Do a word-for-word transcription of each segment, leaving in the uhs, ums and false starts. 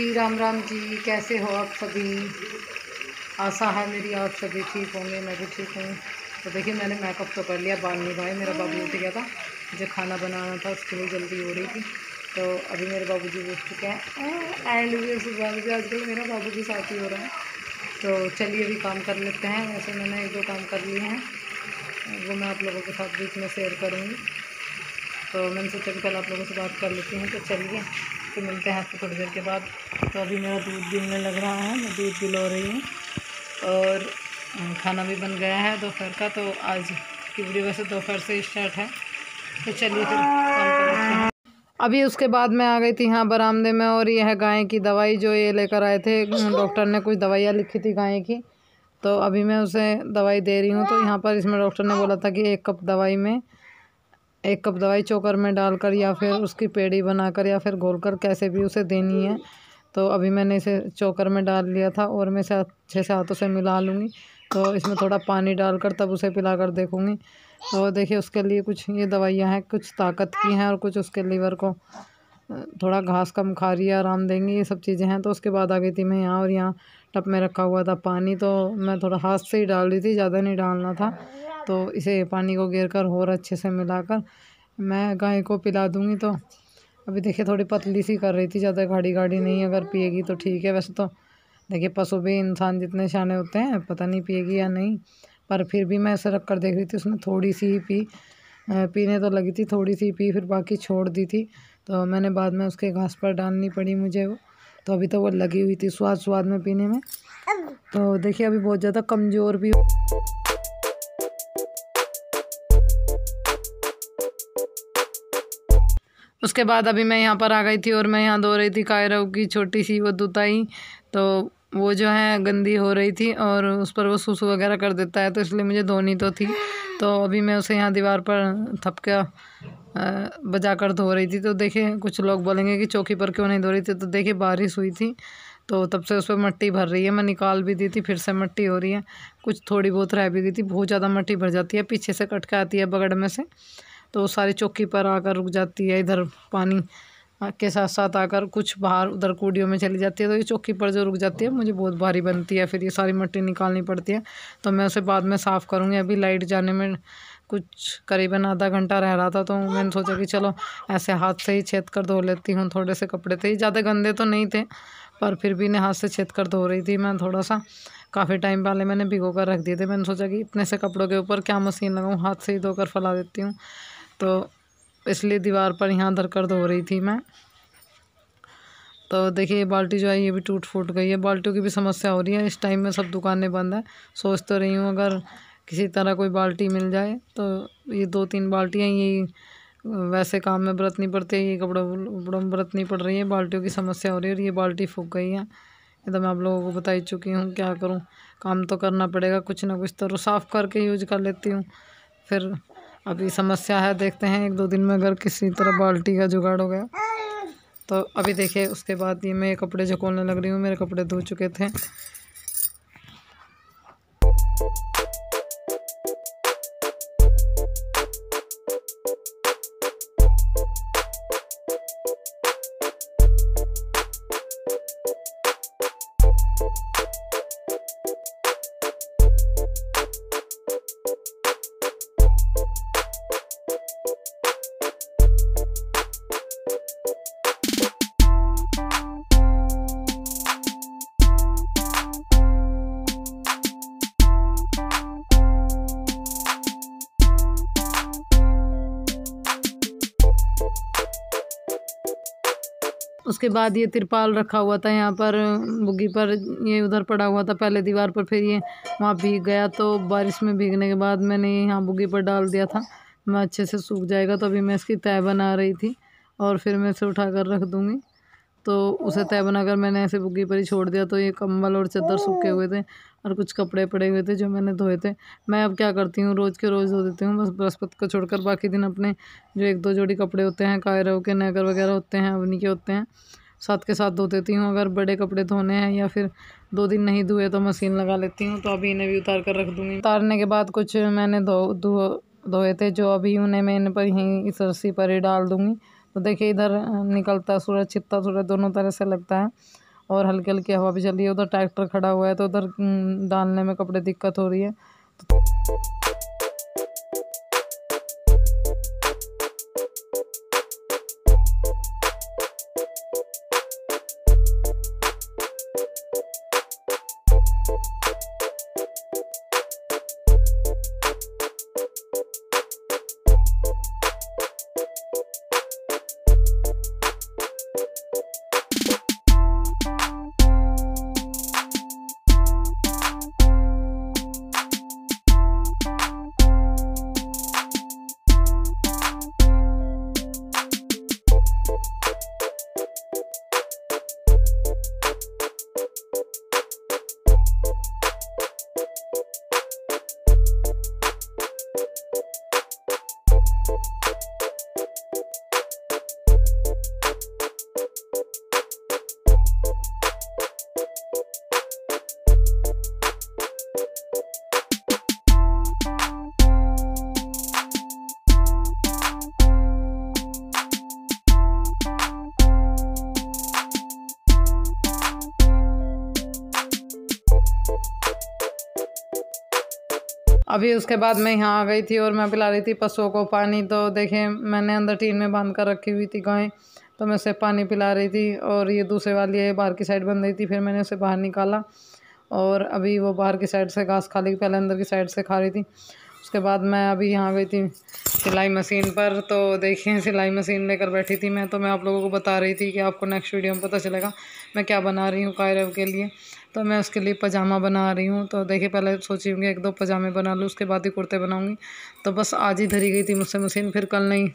जी, राम राम जी। कैसे हो आप सभी? आशा है मेरी आप सभी ठीक होंगे, मैं भी ठीक हूँ। तो देखिए मैंने मेकअप तो कर लिया, बाल निभाए, मेरा बाबू उठ गया था, मुझे खाना बनाना था, उसके लिए जल्दी हो रही थी। तो अभी मेरे बाबू जी उठ चुके हैं एंड भी सुबह भी आजकल मेरा बाबू जी साथ ही हो रहा है। तो चलिए अभी काम कर लेते हैं। वैसे मैंने एक दो काम कर लिए हैं, वो मैं आप लोगों के साथ बीच में शेयर करूँगी। तो मैंने सोचा कि पहले आप लोगों से बात कर लेती हूँ। तो चलिए तो मिलते हैं आपको थोड़ी देर के बाद। तो अभी मेरा दूध भी मिलने लग रहा है, मैं दूध भी लो रही हूँ और खाना भी बन गया है दोपहर का। तो आज की वीडियो वैसे दोपहर से स्टार्ट है, तो चलिए फिर काम कर लेते हैं। अभी उसके बाद मैं आ गई थी यहाँ बरामदे में, और यह है गाय की दवाई जो ये लेकर आए थे। डॉक्टर ने कुछ दवाइयाँ लिखी थी गाय की, तो अभी मैं उसे दवाई दे रही हूँ। तो यहाँ पर इसमें डॉक्टर ने बोला था कि एक कप दवाई में एक कप दवाई चोकर में डालकर या फिर उसकी पेड़ी बनाकर या फिर घोलकर कैसे भी उसे देनी है। तो अभी मैंने इसे चोकर में डाल लिया था और मैं इसे अच्छे से हाथों से मिला लूँगी। तो इसमें थोड़ा पानी डालकर तब उसे पिलाकर देखूँगी। तो देखिए उसके लिए कुछ ये दवाइयाँ हैं, कुछ ताकत की हैं और कुछ उसके लीवर को थोड़ा घास कम खा रही है, आराम देंगी, ये सब चीज़ें हैं। तो उसके बाद आ गई थी मैं यहाँ, और यहाँ टब में रखा हुआ था पानी, तो मैं थोड़ा हाथ से ही डाल रही थी, ज़्यादा नहीं डालना था। तो इसे पानी को घेर कर और अच्छे से मिलाकर मैं गाय को पिला दूँगी। तो अभी देखिए थोड़ी पतली सी कर रही थी, ज़्यादा गाढ़ी गाढ़ी नहीं, अगर पिएगी तो ठीक है। वैसे तो देखिए पशु भी इंसान जितने शाने होते हैं, पता नहीं पिएगी या नहीं, पर फिर भी मैं ऐसे रख कर देख रही थी। उसने थोड़ी सी ही पी, पीने तो लगी थी, थोड़ी सी पी, फिर बाकी छोड़ दी थी। तो मैंने बाद में उसके घास पर डालनी पड़ी मुझे वो, तो अभी तो वो लगी हुई थी स्वाद स्वाद में पीने में। तो देखिए अभी बहुत ज़्यादा कमज़ोर भी। उसके बाद अभी मैं यहाँ पर आ गई थी और मैं यहाँ धो रही थी कायरव की छोटी सी वो दुताई। तो वो जो है गंदी हो रही थी और उस पर वो सूसू वगैरह कर देता है, तो इसलिए मुझे धोनी तो थी। तो अभी मैं उसे यहाँ दीवार पर थपका बजा कर धो रही थी। तो देखिए कुछ लोग बोलेंगे कि चौकी पर क्यों नहीं धो रही थी, तो देखिए बारिश हुई थी तो तब से उस पर मिट्टी भर रही है। मैं निकाल भी दी थी, फिर से मिट्टी हो रही है, कुछ थोड़ी बहुत रह भी गई थी। बहुत ज़्यादा मिट्टी भर जाती है, पीछे से कट के आती है बगड़ में से, तो सारी चौकी पर आकर रुक जाती है। इधर पानी के साथ साथ आकर कुछ बाहर उधर कूड़ियों में चली जाती है, तो ये चौकी पर जो रुक जाती है मुझे बहुत भारी बनती है, फिर ये सारी मिट्टी निकालनी पड़ती है। तो मैं उसे बाद में साफ़ करूँगी। अभी लाइट जाने में कुछ करीबन आधा घंटा रह रहा था, तो मैंने सोचा कि चलो ऐसे हाथ से ही छेद कर धो लेती हूँ। थोड़े से कपड़े थे, ज़्यादा गंदे तो नहीं थे, पर फिर भी इन्हें हाथ से छेद कर धो रही थी मैं। थोड़ा सा काफ़ी टाइम पहले मैंने भिगो कर रख दिए थे, मैंने सोचा कि इतने से कपड़ों के ऊपर क्या मशीन लगाऊँ, हाथ से ही धोकर फैला देती हूँ। तो इसलिए दीवार पर यहाँ धर कर धो रही थी मैं। तो देखिए ये बाल्टी जो है ये भी टूट फूट गई है, बाल्टियों की भी समस्या हो रही है। इस टाइम में सब दुकानें बंद है। सोच तो रही हूँ अगर किसी तरह कोई बाल्टी मिल जाए, तो ये दो तीन बाल्टियाँ यही वैसे काम में बरतनी पड़ती है, ये कपड़ों उपड़ों में बरतनी पड़ रही है। बाल्टियों की समस्या हो रही है और ये बाल्टी फूक गई है। ये तो मैं आप लोगों को बता ही चुकी हूँ, क्या करूँ, काम तो करना पड़ेगा कुछ ना कुछ, तो साफ़ करके यूज कर लेती हूँ। फिर अभी समस्या है, देखते हैं एक दो दिन में अगर किसी तरह बाल्टी का जुगाड़ हो गया तो। अभी देखिए उसके बाद ये मैं कपड़े जो खोलने लग रही हूँ, मेरे कपड़े धो चुके थे। उसके बाद ये तिरपाल रखा हुआ था यहाँ पर बुग्गी पर, ये उधर पड़ा हुआ था पहले दीवार पर, फिर ये वहाँ भीग गया। तो बारिश में भीगने के बाद मैंने यहाँ बुग्गी पर डाल दिया था, मैं अच्छे से सूख जाएगा। तो अभी मैं इसकी तह बना रही थी और फिर मैं इसे उठा कर रख दूँगी। तो उसे तय बनाकर मैंने ऐसे बुग्गी पर ही छोड़ दिया। तो ये कंबल और चादर सूखे हुए थे और कुछ कपड़े पड़े हुए थे जो मैंने धोए थे। मैं अब क्या करती हूँ, रोज़ के रोज़ धो देती हूँ, बस बृहस्पति को छोड़कर बाकी दिन अपने जो एक दो जोड़ी कपड़े होते हैं, कायरव के, नैगर वगैरह होते हैं, अवनी के होते हैं, साथ के साथ धो देती हूँ। अगर बड़े कपड़े धोने हैं या फिर दो दिन नहीं धोए तो मशीन लगा लेती हूँ। तो अभी इन्हें भी उतार कर रख दूँगी। उतारने के बाद कुछ मैंने धो धो धोए थे जो अभी उन्हें मैं इन पर यहीं इस रस्सी पर ही डाल दूँगी। तो देखिए इधर निकलता सूरज, छिपता सूरज दोनों तरह से लगता है। और हल्की हल्की हवा भी चल रही है। उधर ट्रैक्टर खड़ा हुआ है तो उधर डालने में कपड़े दिक्कत हो रही है। अभी उसके बाद मैं यहाँ आ गई थी और मैं पिला रही थी पशुओं को पानी। तो देखें मैंने अंदर टीन में बांध कर रखी हुई थी गाय, तो मैं उसे पानी पिला रही थी। और ये दूसरे वाली है बाहर की साइड बन रही थी, फिर मैंने उसे बाहर निकाला और अभी वो बाहर की साइड से घास खा ली, पहले अंदर की साइड से खा रही थी। उसके बाद मैं अभी यहाँ गई थी सिलाई मशीन पर। तो देखिए सिलाई मशीन लेकर बैठी थी मैं, तो मैं आप लोगों को बता रही थी कि आपको नेक्स्ट वीडियो में पता चलेगा मैं क्या बना रही हूँ कायरव के लिए। तो मैं उसके लिए पजामा बना रही हूँ। तो देखिए पहले सोची हूँ कि एक दो पजामे बना लूँ, उसके बाद ही कुर्ते बनाऊँगी। तो बस आज ही धरी गई थी मुझसे मशीन, फिर कल नहीं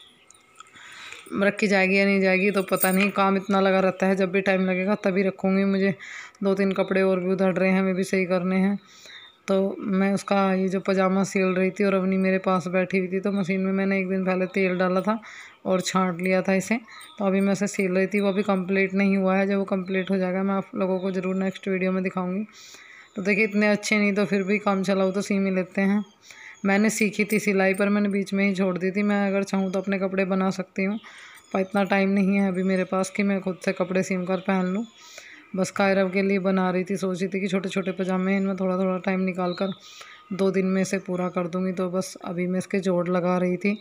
रखी जाएगी या नहीं जाएगी तो पता नहीं। काम इतना लगा रहता है, जब भी टाइम लगेगा तभी रखूँगी। मुझे दो तीन कपड़े और भी उधड़ रहे हैं, वे भी सही करने हैं। तो मैं उसका ये जो पजामा सिल रही थी और अवनी मेरे पास बैठी हुई थी। तो मशीन में मैंने एक दिन पहले तेल डाला था और छांट लिया था इसे, तो अभी मैं इसे सिल रही थी। वो अभी कंप्लीट नहीं हुआ है, जब वो कंप्लीट हो जाएगा मैं आप लोगों को ज़रूर नेक्स्ट वीडियो में दिखाऊंगी। तो देखिए इतने अच्छे नहीं तो फिर भी काम चलाओ तो सी ही लेते हैं। मैंने सीखी थी सिलाई पर मैंने बीच में ही छोड़ दी थी। मैं अगर चाहूँ तो अपने कपड़े बना सकती हूँ, पर इतना टाइम नहीं है अभी मेरे पास कि मैं खुद से कपड़े सिल कर पहन लूँ। बस कायरव के लिए बना रही थी, सोच रही थी कि छोटे छोटे पजामे इनमें थोड़ा थोड़ा टाइम निकाल कर दो दिन में इसे पूरा कर दूंगी। तो बस अभी मैं इसके जोड़ लगा रही थी।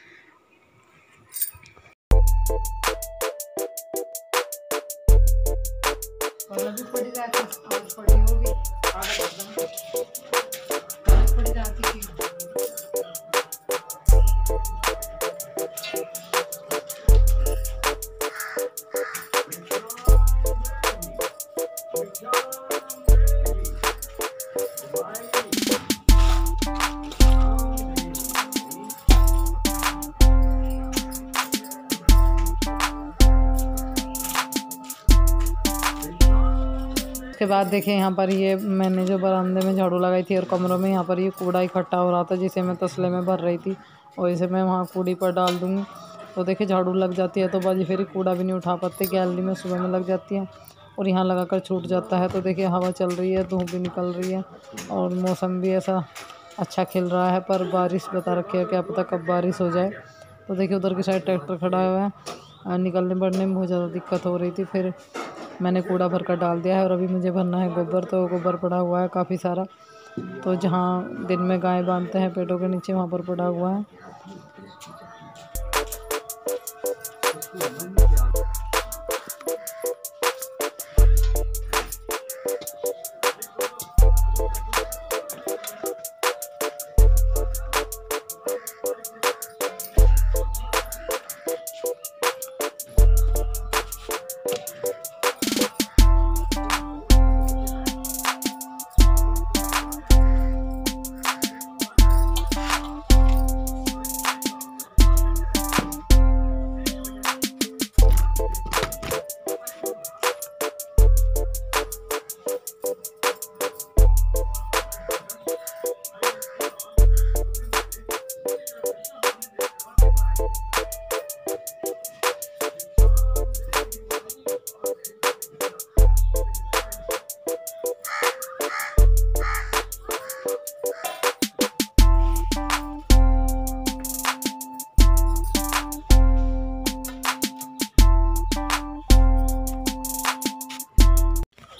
उसके बाद देखिए यहाँ पर ये मैंने जो बरामदे में झाड़ू लगाई थी और कमरों में यहाँ पर ये कूड़ा इकट्ठा हो रहा था, जिसे मैं तसले में भर रही थी और इसे मैं वहाँ कूड़ी पर डाल दूँगी। तो देखिए झाड़ू लग जाती है तो बाजी फिर कूड़ा भी नहीं उठा पाते, गैलरी में सुबह में लग जाती है और यहाँ लगा कर छूट जाता है। तो देखिए हवा चल रही है, धूप भी निकल रही है और मौसम भी ऐसा अच्छा खिल रहा है, पर बारिश बता रखी है, क्या पता कब बारिश हो जाए। तो देखिए उधर की साइड ट्रैक्टर खड़ा हुआ है, निकलने बढ़ने में बहुत ज़्यादा दिक्कत हो रही थी। फिर मैंने कूड़ा भर कर डाल दिया है और अभी मुझे भरना है गोबर। तो गोबर पड़ा हुआ है काफ़ी सारा, तो जहाँ दिन में गाय बांधते हैं पेड़ों के नीचे वहाँ पर पड़ा हुआ है।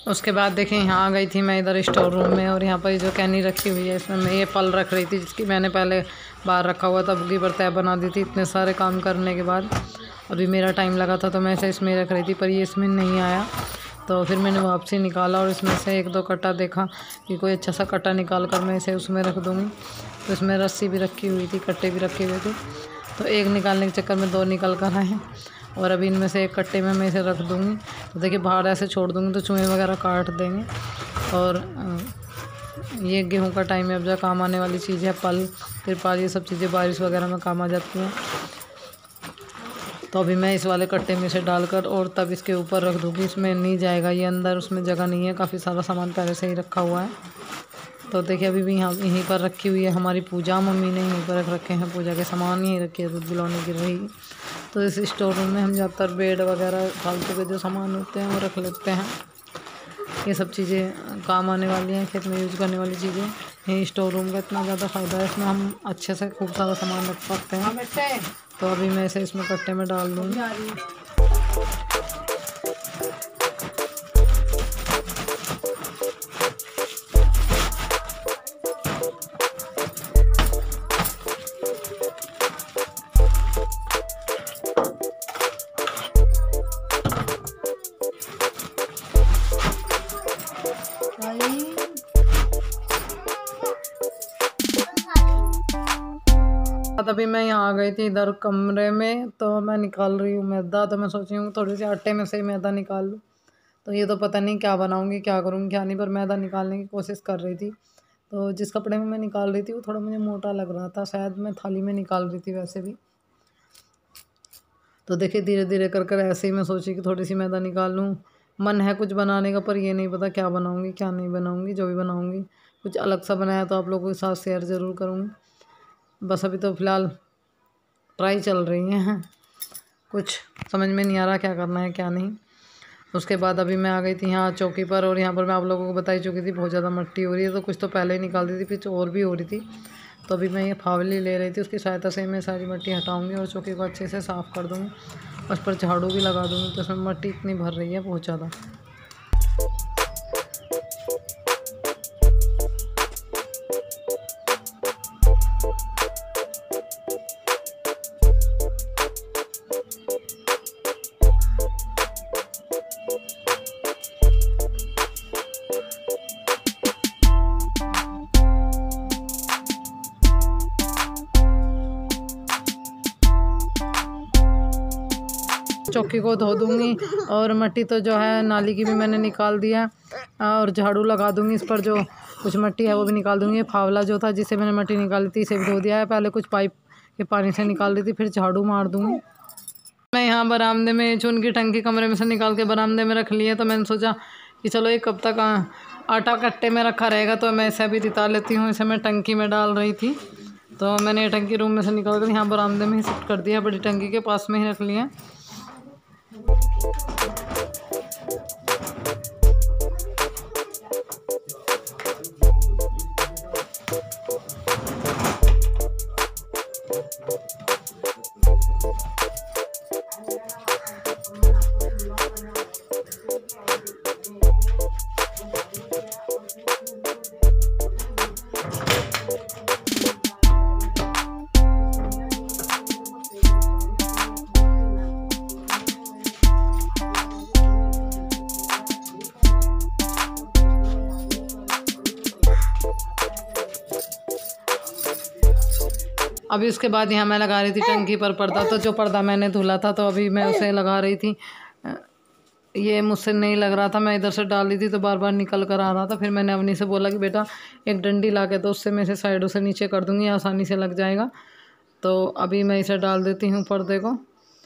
उसके बाद देखिए यहाँ आ गई थी मैं इधर स्टोर रूम में, और यहाँ पर जो कैनी रखी हुई है इसमें मैं ये फल रख रही थी, जिसकी मैंने पहले बाहर रखा हुआ था, बुगी पर तय बना दी थी। इतने सारे काम करने के बाद अभी मेरा टाइम लगा था तो मैं इसे इसमें रख रही थी, पर ये इसमें नहीं आया। तो फिर मैंने वापसी निकाला और इसमें से एक दो कट्टा देखा कि कोई अच्छा सा कट्टा निकाल कर मैं इसे उसमें रख दूँगी। तो इसमें रस्सी भी रखी हुई थी, कट्टे भी रखे हुए थे, तो एक निकालने के चक्कर में दो निकल कर आए हैं। और अभी इनमें से एक कट्टे में मैं इसे रख दूँगी। तो देखिए बाहर ऐसे छोड़ दूँगी तो चूहे वगैरह काट देंगे। और ये गेहूं का टाइम है, अब जो काम आने वाली चीज़ है पल तिरपाल, ये सब चीज़ें बारिश वगैरह में काम आ जाती हैं। तो अभी मैं इस वाले कट्टे में से डालकर और तब इसके ऊपर रख दूँगी। इसमें नहीं जाएगा ये अंदर, उसमें जगह नहीं है, काफ़ी सारा सामान पहले से ही रखा हुआ है। तो देखिए अभी भी यहाँ यहीं पर रखी हुई है हमारी पूजा, मम्मी ने यहीं पर रख रखे हैं पूजा के सामान, यहीं रखे हैं, दूध बुलाने गिर रही। तो इस स्टोर रूम में हम ज़्यादातर बेड वगैरह फालतू के जो सामान होते हैं वो रख लेते हैं। ये सब चीज़ें काम आने वाली हैं, खेत में यूज़ करने वाली चीज़ें। यही स्टोर रूम का इतना ज़्यादा फ़ायदा है, इसमें हम अच्छे से खूब सारा सामान रख सकते हैं। तो अभी मैं इसे इसमें कट्टे में डाल दूँगी। अभी मैं यहाँ आ गई थी इधर कमरे में, तो मैं निकाल रही हूँ मैदा। तो मैं सोच रही हूँ थोड़ी सी आटे में से ही मैदा निकाल लूँ। तो ये तो पता नहीं क्या बनाऊँगी, क्या करूँगी क्या नहीं, पर मैदा निकालने की कोशिश कर रही थी। तो जिस कपड़े में मैं निकाल रही थी वो थोड़ा मुझे मोटा लग रहा था, शायद मैं थाली में निकाल रही थी वैसे भी। तो देखिए धीरे धीरे कर कर ऐसे ही मैं सोची कि थोड़ी सी मैदा निकाल लूँ। मन है कुछ बनाने का, पर ये नहीं पता क्या बनाऊँगी क्या नहीं बनाऊँगी। जो भी बनाऊँगी कुछ अलग सा बनाया तो आप लोगों के साथ शेयर ज़रूर करूँगी। बस अभी तो फ़िलहाल ट्राई चल रही हैं, कुछ समझ में नहीं आ रहा क्या करना है क्या नहीं। उसके बाद अभी मैं आ गई थी यहाँ चौकी पर, और यहाँ पर मैं आप लोगों को बता ही चुकी थी बहुत ज़्यादा मिट्टी हो रही है। तो कुछ तो पहले ही निकाल दी थी, फिर और भी हो रही थी। तो अभी मैं ये फावली ले रही थी, उसकी सहायता से मैं सारी मिट्टी हटाऊँगी और चौकी को अच्छे से साफ़ कर दूँगी। उस पर झाड़ू भी लगा दूँगी। तो उसमें मिट्टी इतनी भर रही है बहुत ज़्यादा। चौकी को धो दूँगी और मिट्टी तो जो है नाली की भी मैंने निकाल दिया, और झाड़ू लगा दूँगी। इस पर जो कुछ मिट्टी है वो भी निकाल दूँगी। फावला जो था जिससे मैंने मिट्टी निकाली थी इसे भी धो दिया है। पहले कुछ पाइप के पानी से निकाल दी थी, फिर झाड़ू मार दूँगी। मैं यहाँ बरामदे में चून की टंकी कमरे में से निकाल के बरामदे में रख लिया। तो मैंने सोचा कि चलो ये कब तक आटा कट्टे में रखा रहेगा, तो मैं इसे भी तिता लेती हूँ। इसे मैं टंकी में डाल रही थी, तो मैंने ये टंकी रूम में से निकाल कर यहाँ बरामदे में ही शिफ्ट कर दिया, बड़ी टंकी के पास में ही रख लिया। अभी उसके बाद यहाँ मैं लगा रही थी टंकी पर पर्दा। तो जो पर्दा मैंने धुला था तो अभी मैं उसे लगा रही थी। ये मुझसे नहीं लग रहा था, मैं इधर से डाल रही थी तो बार बार निकल कर आ रहा था। फिर मैंने अवनी से बोला कि बेटा एक डंडी ला के, तो उससे मैं इसे साइडों से नीचे कर दूँगी, आसानी से लग जाएगा। तो अभी मैं इसे डाल देती हूँ पर्दे को।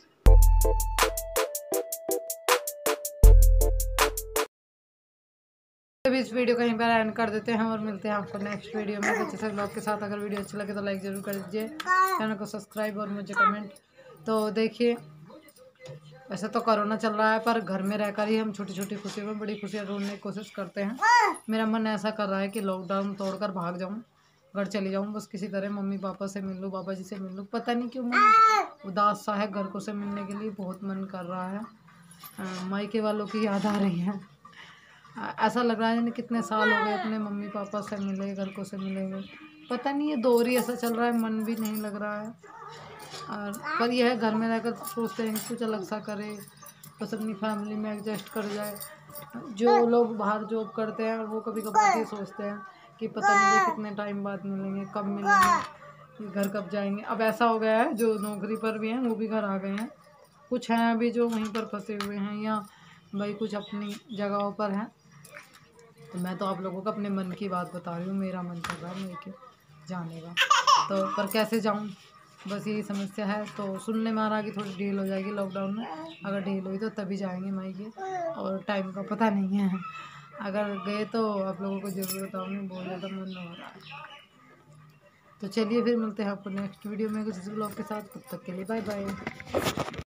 अभी इस वीडियो को यहीं पर एंड कर देते हैं और मिलते हैं आपको नेक्स्ट वीडियो में अच्छे से ब्लॉग के साथ। अगर वीडियो अच्छी लगे तो लाइक ज़रूर कर दीजिए, चैनल को सब्सक्राइब और मुझे कमेंट। तो देखिए वैसे तो कोरोना चल रहा है, पर घर में रहकर ही हम छोटी छोटी खुशियों में बड़ी खुशियाँ ढूंढने की कोशिश करते हैं। मेरा मन ऐसा कर रहा है कि लॉकडाउन तोड़कर भाग जाऊँ, घर चली जाऊँ, बस किसी तरह मम्मी पापा से मिल लूँ, बाबा जी से मिल लूँ। पता नहीं क्यों मन उदास सा है, घर को से मिलने के लिए बहुत मन कर रहा है। मायके वालों की याद आ रही है। ऐसा लग रहा है यानी कितने साल हो गए अपने मम्मी पापा से मिले, घर को से मिले हुए। पता नहीं ये दौर ही ऐसा चल रहा है, मन भी नहीं लग रहा है। और पर यह है घर में रहकर सोचते हैं कि कुछ अलग सा करे, बस अपनी फैमिली में एडजस्ट कर जाए। जो लोग बाहर जॉब करते हैं वो कभी कभार ये सोचते हैं कि पता नहीं कितने टाइम बाद मिलेंगे, कब मिलेंगे, घर कब जाएंगे। अब ऐसा हो गया है जो नौकरी पर भी हैं वो भी घर आ गए हैं, कुछ हैं अभी जो वहीं पर फंसे हुए हैं या भाई कुछ अपनी जगहों पर हैं। तो मैं तो आप लोगों को अपने मन की बात बता रही हूँ, मेरा मन कर रहा है मेरे के जाने का, तो पर कैसे जाऊँ, बस यही समस्या है। तो सुनने में आ रहा कि थोड़ी ढील हो जाएगी लॉकडाउन में, अगर ढील हुई तो तभी जाएंगे मायके, और टाइम का पता नहीं है। अगर गए तो आप लोगों को ज़रूर बताऊँगी, बहुत ज़्यादा मन हो रहा है। तो चलिए फिर मिलते हैं आपको नेक्स्ट वीडियो में कुछ ब्लॉग के साथ, तब तक के लिए बाय बाय।